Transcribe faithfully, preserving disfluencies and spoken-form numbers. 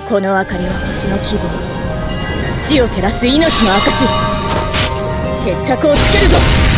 この明かりは星の希望、地を照らす命の証。決着をつけるぞ。